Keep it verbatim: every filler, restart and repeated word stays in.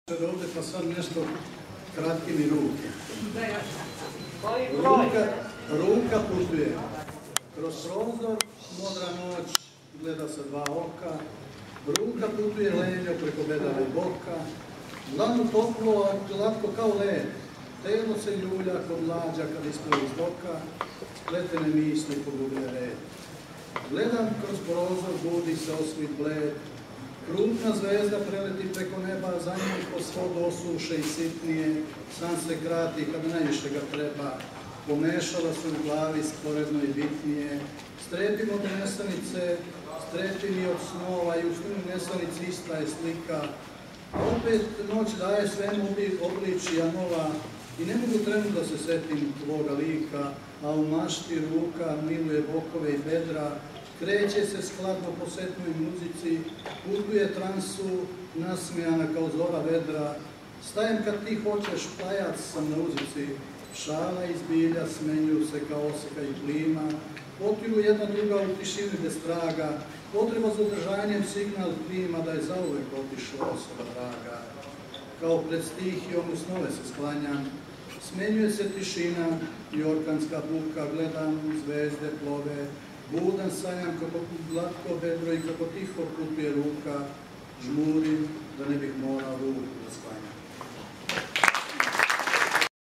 Ovdje pa sad nešto kratki mi ruke. Ruka, ruka putuje. Kroz prozor, modra noć, gleda sa dva oka. Ruka putuje lenjo preko bedava i boka. Dlanu toplo, a glatko kao led. Telo se ljulja kod lađa kad ispravi iz boka. Spletene misli pogubne red. Gledam kroz prozor, budi se osvit bled. Krupna zvezda preleti preko neba, za njim po svodu osuše i sitnije, san se krati kad najviše ga treba, pomešala se u glavi sporedno i bitnije, strepim od nesanice, strepim i od snova i u snu nesanici ista je slika, a opet noć daje svemu obličija nova i ne mogu trenut da se setim tvoga lika, a u mašti ruka miluje bokove i bedra, kreće se skladno po setnoj muzici, putuje transu, nasmijana kao zora vedra. Stajem kad ti hoćeš, pajac sam na uzici, šala iz bilja smenjuju se kao oseka i plima, potiru jedna druga u tišini bez traga, potreba za održanjem signal prima da je zauvek otišla osoba draga. Kao pred stihijom u snove se sklanjam, smenjuje se tišina i orkanska buka, gledam zvezde plove, budan sanjam kako glatko bedro i kako tiho putuje ruka, žmurim da ne bih morao ruku da sklanjam.